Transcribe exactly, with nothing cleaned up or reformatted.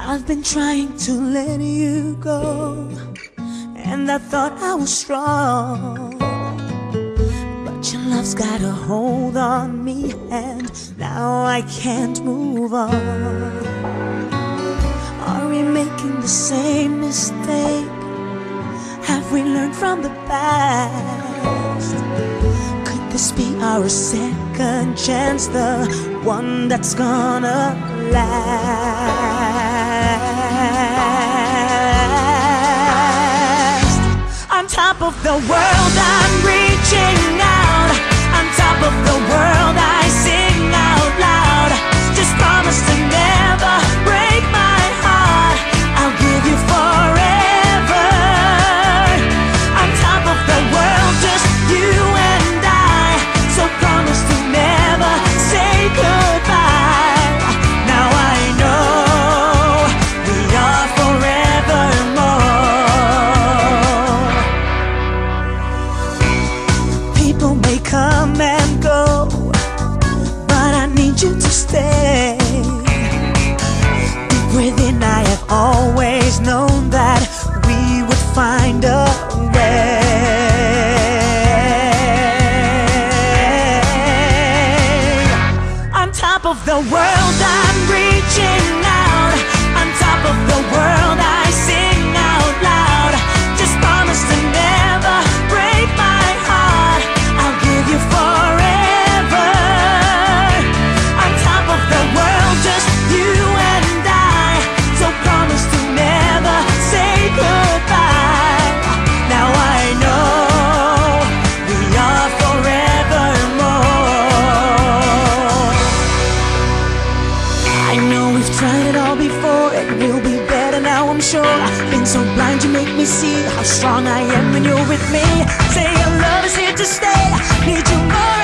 I've been trying to let you go, and I thought I was strong, but your love's got a hold on me, and now I can't move on. Are we making the same mistake? Have we learned from the past? Could this be our second chance, the one that's gonna last? On top of the world I'm reaching out, on top of the world I sing out loud. Just promise to never break my heart, I'll give you forever. On top of the world, just you and I, so promise to never say goodbye. Now I know we are forevermore. People may come and go, but I need you to stay. Deep within I have always known that we would find a way. On top of the world I'm reaching out, on top of the world I sing out loud. Just promise to never break my heart, I'll give you forever. On top of the world, just you and I, so promise to never say goodbye. Now I know we are forevermore. I know we've tried it all before, it will be better now, I'm sure. I've been so blind, you make me see how strong I am when you're with me. Say your love is here to stay, need you more